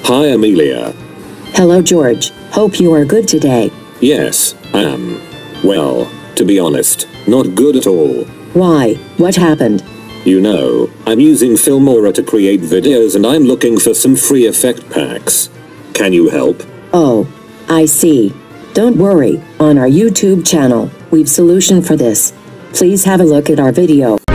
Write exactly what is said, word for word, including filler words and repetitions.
Hi Amelia. Hello George, hope you are good today. Yes, I am. Well, to be honest, not good at all. Why, what happened? You know, I'm using Filmora to create videos and I'm looking for some free effect packs. Can you help? Oh, I see. Don't worry, on our YouTube channel, we've solution for this. Please have a look at our video.